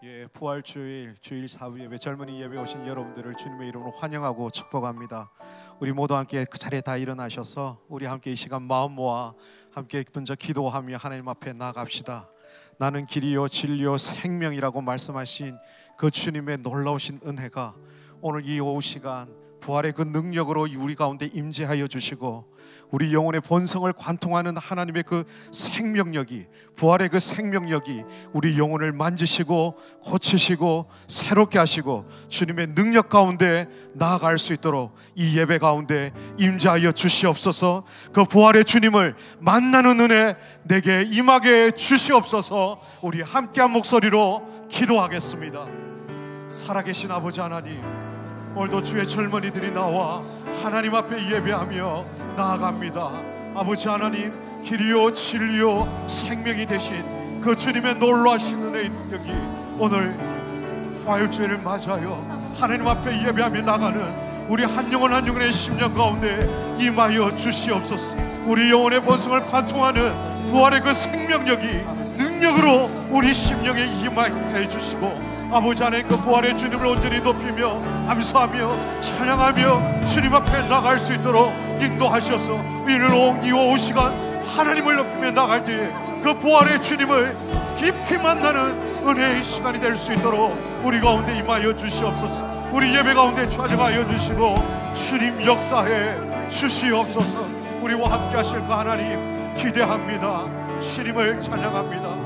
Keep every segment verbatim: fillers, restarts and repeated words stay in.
예, 부활주일 주일 사부 예배 젊은이 예배 오신 여러분들을 주님의 이름으로 환영하고 축복합니다. 우리 모두 함께 그 자리에 다 일어나셔서 우리 함께 이 시간 마음 모아 함께 먼저 기도하며 하나님 앞에 나아갑시다. 나는 길이요 진리요 생명이라고 말씀하신 그 주님의 놀라우신 은혜가 오늘 이 오후 시간 부활의 그 능력으로 우리 가운데 임재하여 주시고 우리 영혼의 본성을 관통하는 하나님의 그 생명력이, 부활의 그 생명력이 우리 영혼을 만지시고 고치시고 새롭게 하시고 주님의 능력 가운데 나아갈 수 있도록 이 예배 가운데 임재하여 주시옵소서. 그 부활의 주님을 만나는 은혜 내게 임하게 주시옵소서. 우리 함께한 목소리로 기도하겠습니다. 살아계신 아버지 하나님, 오늘도 주의 젊은이들이 나와 하나님 앞에 예배하며 나아갑니다. 아버지 하나님, 길이요 진리요 생명이 되신 그 주님의 놀라신 은혜의 능력이 오늘 부활주일을 맞아요 하나님 앞에 예배하며 나가는 우리 한 영혼 한 영혼의 심령 가운데 임하여 주시옵소서. 우리 영혼의 본성을 관통하는 부활의 그 생명력이 능력으로 우리 심령에 임하여 주시고 아버지 하나님, 그 부활의 주님을 온전히 높이며 감사하며 찬양하며 주님 앞에 나갈 수 있도록 인도하셔서 이를 이 오후 시간 하나님을 높이며 나갈 때에 그 부활의 주님을 깊이 만나는 은혜의 시간이 될 수 있도록 우리 가운데 임하여 주시옵소서. 우리 예배 가운데 찾아가여 주시고 주님 역사해 주시옵소서. 우리와 함께 하실 그 하나님 기대합니다. 주님을 찬양합니다.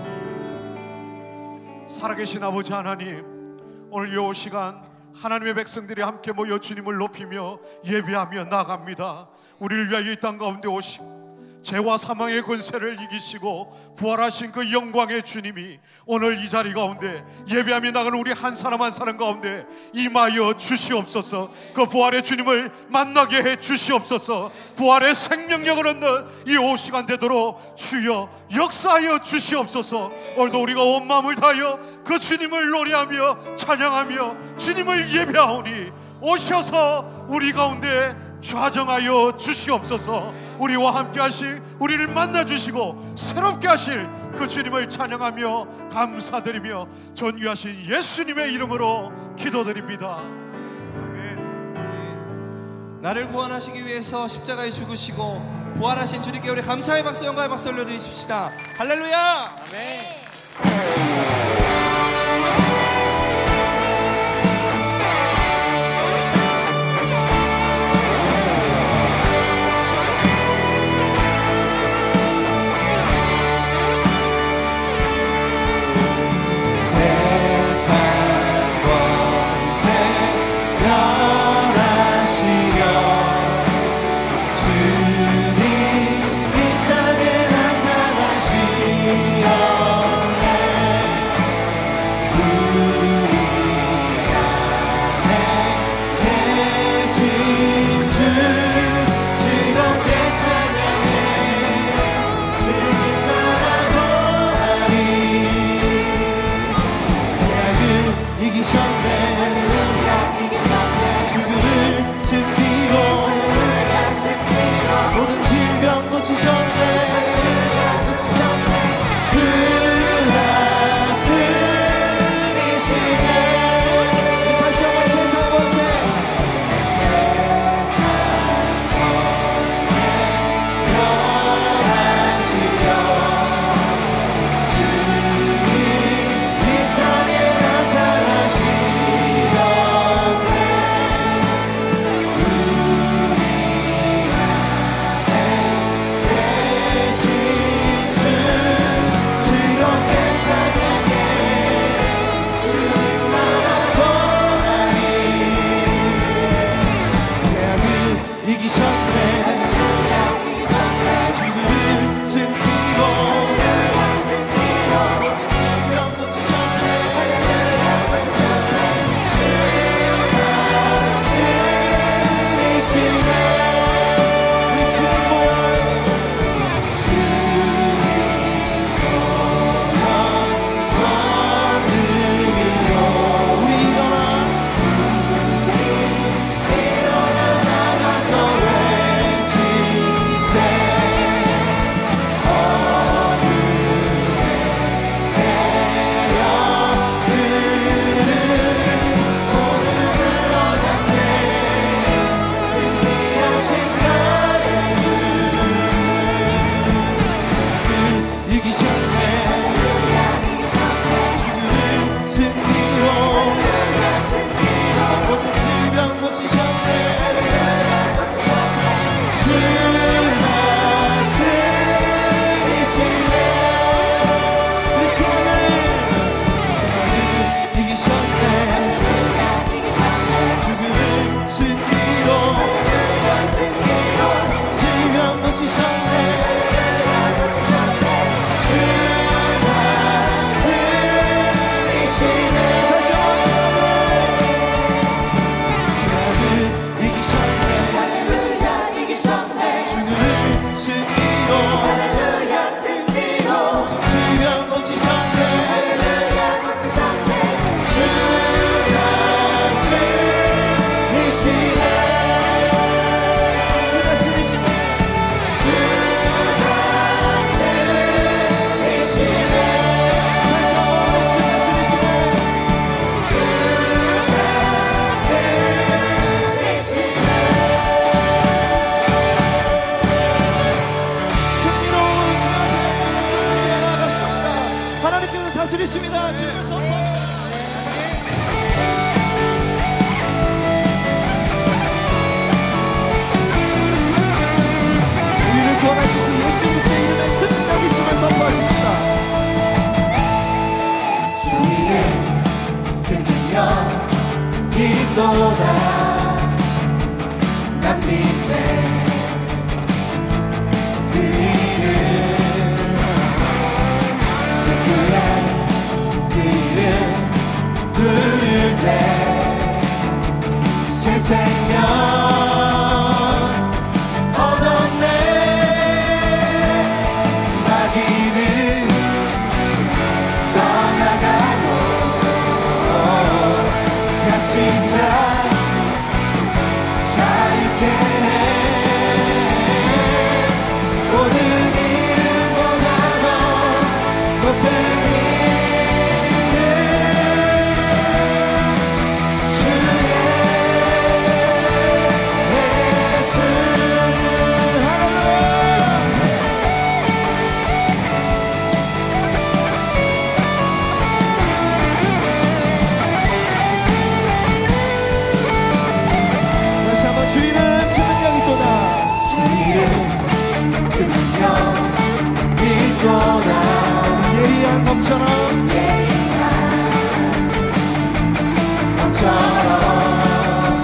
살아계신 아버지 하나님, 오늘 이 시간 하나님의 백성들이 함께 모여 주님을 높이며 예배하며 나갑니다. 우리를 위하여 이 땅 가운데 오시고 죄와 사망의 권세를 이기시고 부활하신 그 영광의 주님이 오늘 이 자리 가운데 예배하며 나가는 우리 한 사람 한 사람 가운데 임하여 주시옵소서. 그 부활의 주님을 만나게 해 주시옵소서. 부활의 생명력을 얻는 이 오후 시간 되도록 주여 역사하여 주시옵소서. 오늘도 우리가 온 마음을 다하여 그 주님을 노래하며 찬양하며 주님을 예배하오니 오셔서 우리 가운데 좌정하여 주시옵소서. 우리와 함께 하실, 우리를 만나주시고 새롭게 하실 그 주님을 찬양하며 감사드리며 존귀하신 예수님의 이름으로 기도드립니다. 아멘. 나를 구원하시기 위해서 십자가에 죽으시고 부활하신 주님께 우리 감사의 박수, 영광의 박수 올려드리십시다. 할렐루야. 아멘. 주님 이 땅에 나타나시오. 드리십니다. 주님을 선포합니다. 우리를 구원하신 그 예수 그리스도의 이름에 큰 능력이 있음을 선포하십시다. 주님의 큰 능력이 있도다. 난 믿네. 그 이름 예수의 그 이름 부를 때 새 생명 얻었네. 마귀는 떠나가고 갇힌 자 자유케 해. 모든 이름보다 더 높은 이름 주의 예수. 할렐루야. 다시 한번 주 이름 큰 능력이 있도다. 주 이름 큰 능력이 있도다. 예리한 검처럼 검처럼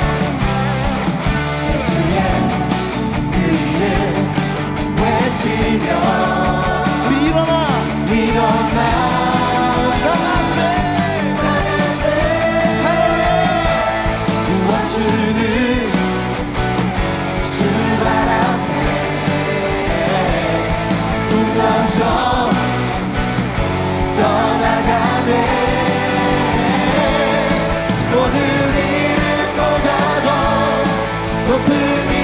예수의 그 이름 외치며 우리 일어나 일어나 나가세 할렐루야. 원수는 주발 앞에 무너져 떠나가네. 모든 이름보다 더 높은 이름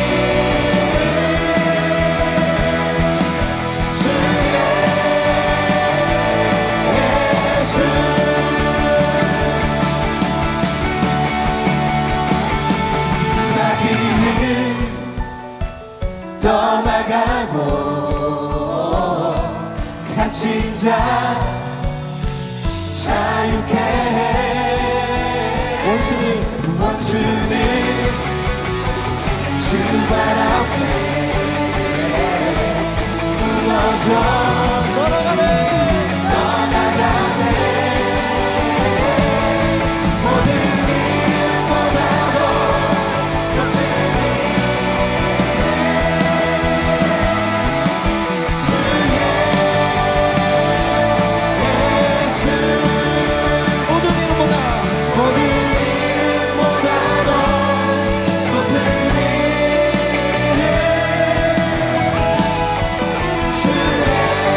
주의 예수. 마귀는 떠나가고 갇힌 자 자유케 해. 원수는 원수는 주발 앞에 무너져 떠나가네. 떠나가네. 모든 이름보다 더 높은 주의 예수. 모든 이름보다 모든 이름보다 더 높은 이름 주의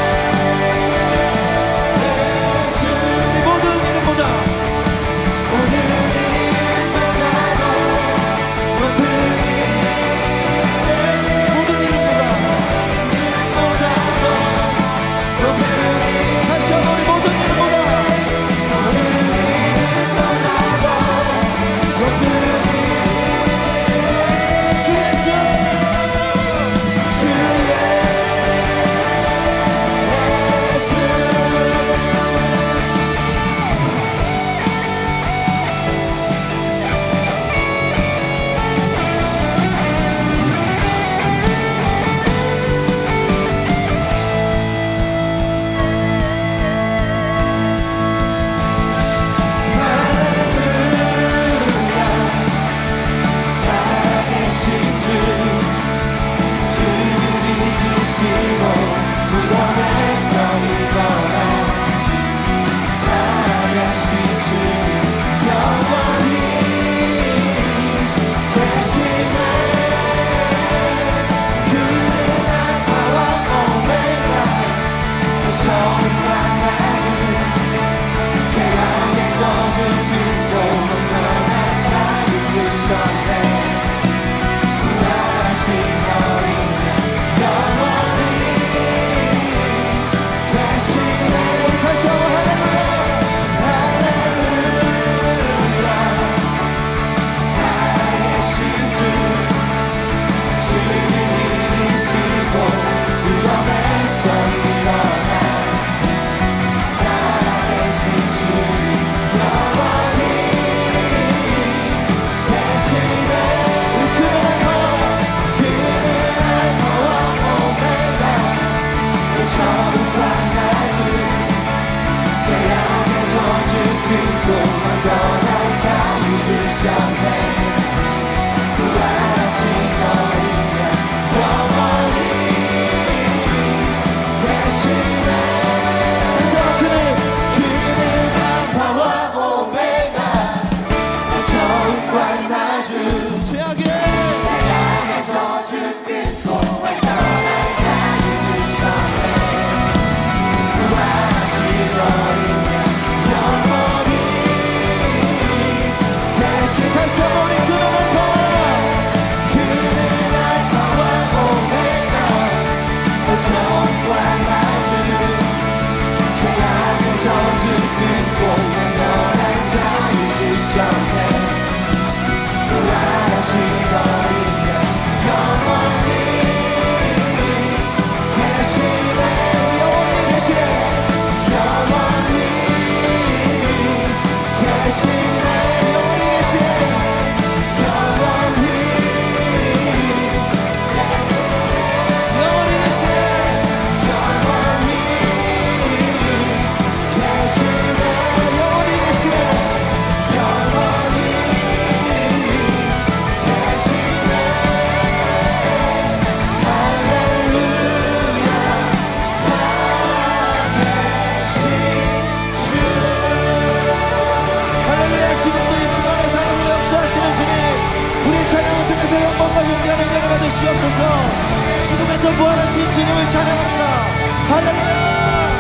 주시옵소서. 죽음에서 부활하신 주님을 찬양합니다. 할렐루야.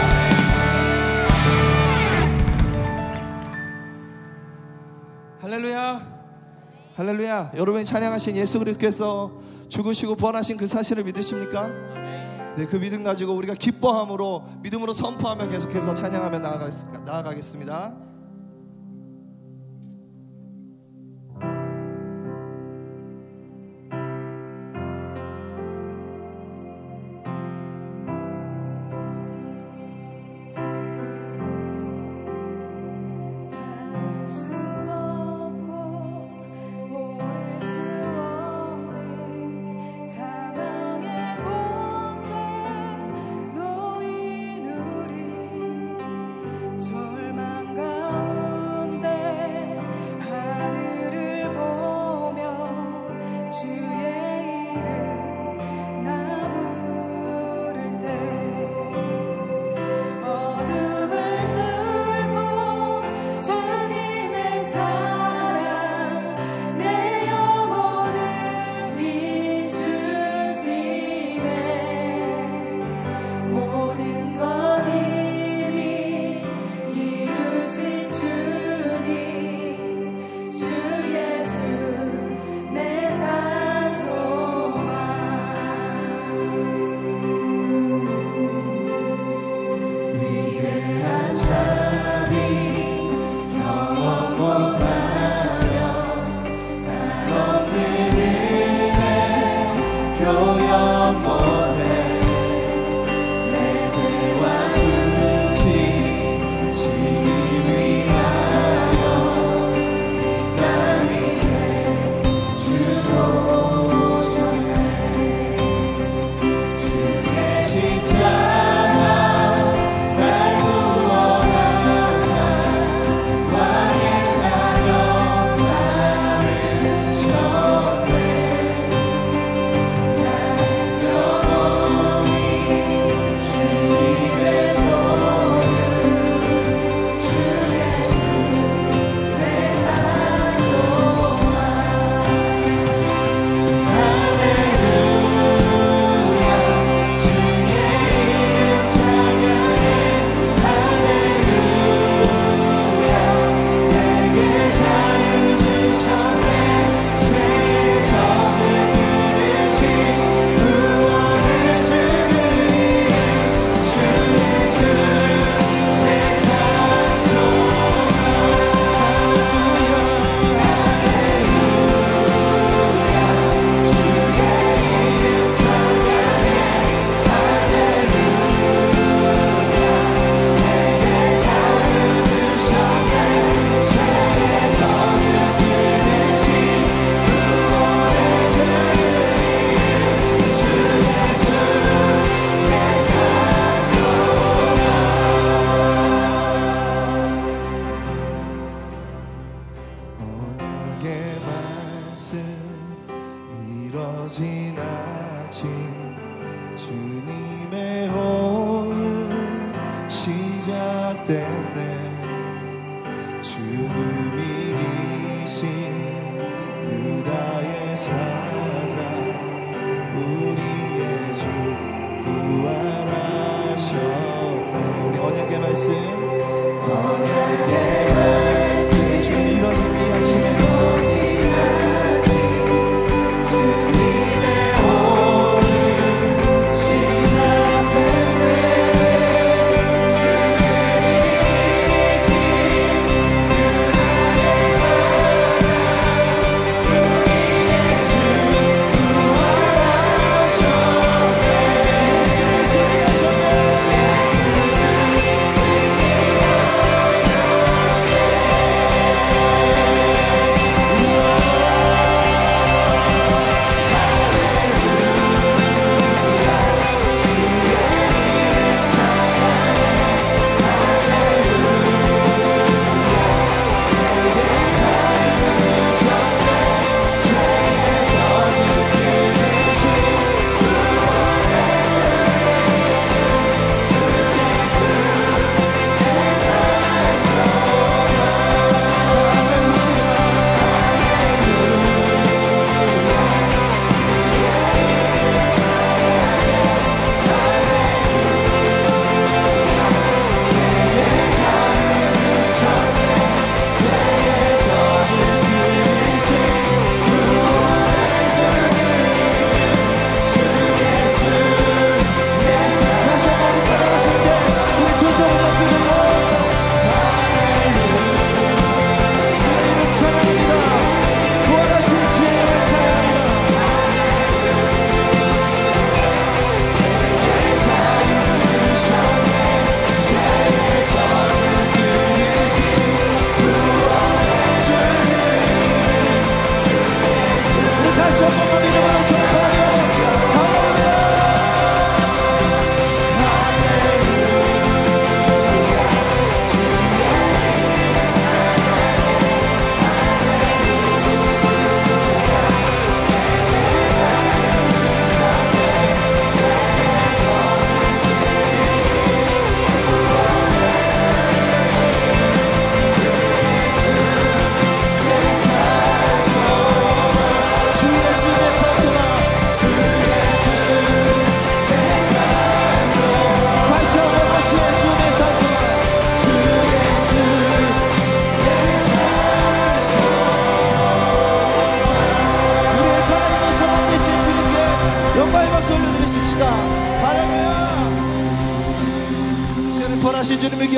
할렐루야. 할렐루야. 여러분이 찬양하신 예수 그리스도께서 죽으시고 부활하신 그 사실을 믿으십니까? 네, 그 믿음 가지고 우리가 기뻐함으로 믿음으로 선포하며 계속해서 찬양하며 나아가겠, 나아가겠습니다. 절망과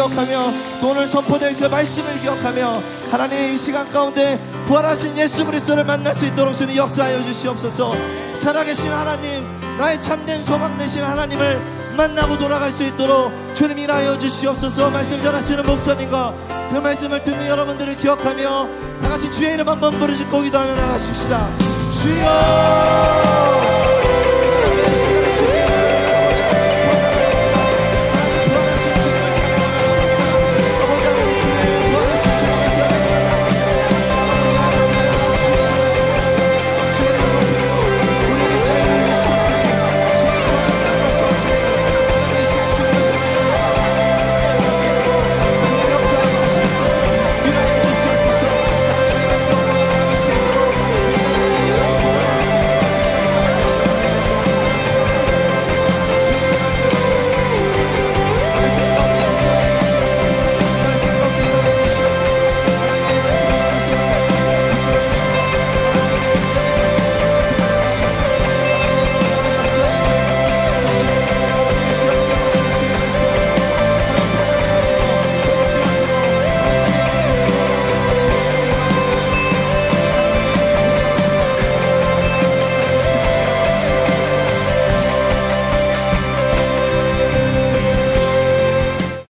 기억하며 또 오늘 선포될 그 말씀을 기억하며 하나님 이 시간 가운데 부활하신 예수 그리스도를 만날 수 있도록 주님 역사하여 주시옵소서. 살아계신 하나님, 나의 참된 소망 되신 하나님을 만나고 돌아갈 수 있도록 주님 일하여 주시옵소서. 말씀 전하시는 목사님과 그 말씀을 듣는 여러분들을 기억하며 다같이 주의 이름 한번 부르짖고 기도하며 나가십시다. 주여